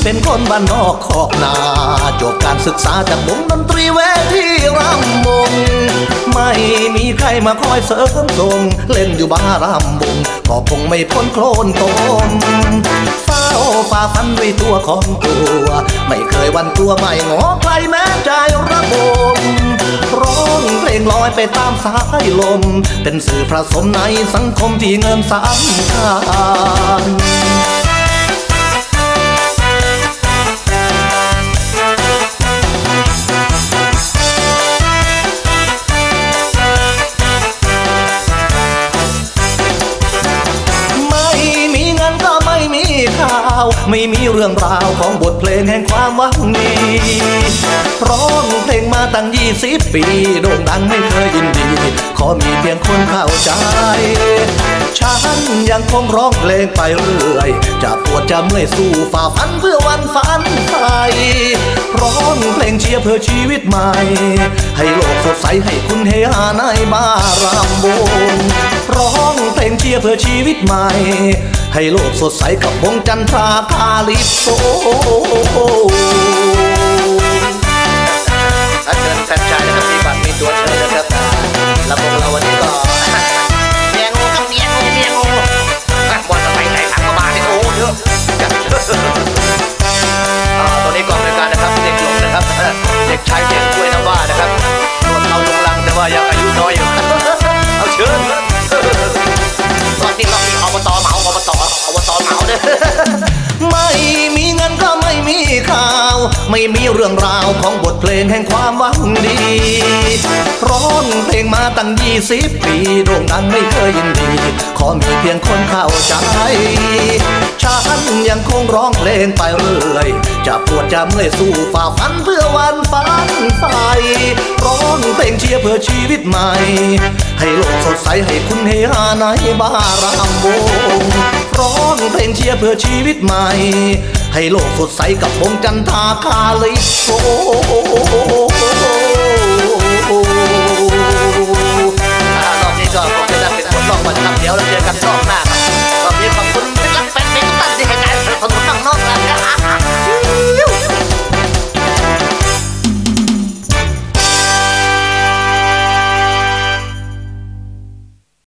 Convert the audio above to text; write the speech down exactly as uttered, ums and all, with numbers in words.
เป็นคนบ้านนอกขอกนาจบการศึกษาจากวงดนตรีเวทีรำวงไม่มีใครมาคอยเสริมส่งเล่นอยู่บ้ารำวงก็คงไม่พ้นโคลนตมเฝ้าฝ่าฟันด้วยตัวของตัวไม่เคยวันตัวไม่งอใครแม้ใจระบมร้องเพลงลอยไปตามสายลมเป็นสื่อผสมในสังคมที่เงินสำคัญไม่มีเรื่องราวของบทเพลงแห่งความหวังดีร้องเพลงมาตั้งยี่สิบปีโด่งดังไม่เคยยินดีขอมีเพียงคนเข้าใจฉันยังคงร้องเพลงไปเรื่อยจะปวดจะเมื่อยสู้ฝ่าฟันเพื่อวันฝันไปร้องเพลงเชียร์เพื่อชีวิตใหม่ให้โลกสดใสให้คุณเฮฮาในบารำวงร้องเพลงเชียร์เพื่อชีวิตใหม่ให้โลกสดใสกับวงจันทราคาลิปโซถ้าเชิญแฟนชายนะครับมีบัตรมีตัวเชิญนะครับแล้วพวกเราวันนี้ก็เมียงูครับเมียงูเมียงูบอลสมัยไหนถังก็มาเนี่ยโอ้เยอะตัวนี้กองรายการนะครับเด็กหลงนะครับเด็กชายเด็กกล้วยน้ำว้านะครับรวมเอาลงลังแต่ว่ายังอายุน้อยอยู่เอาเชิญตอนนี้เรามีอบตเหมาอบตอบตเหมาเด้อไม่มีเงินก็ไม่มีข่าวไม่มีเรื่องราวของบทเพลงแห่งความหวังดีร้องเพลงมาตั้งยี่สิบปีโด่งดังไม่เคยยินดีขอมีเพียงคนเข้าใจฉันยังคงร้องเพลงไปเรื่อยจะปวดจะเมื่อยสู้ฝ่าฟันเพื่อวันฝันไฟร้องเพลงเชียร์เพื่อชีวิตใหม่ให้โลกสดใสให้คุณเฮฮาในบารำวงร้องเพลงเชียร์เพื่อชีวิตใหม่ให้โลกสดใสกับวงจันทราคาลิปโซ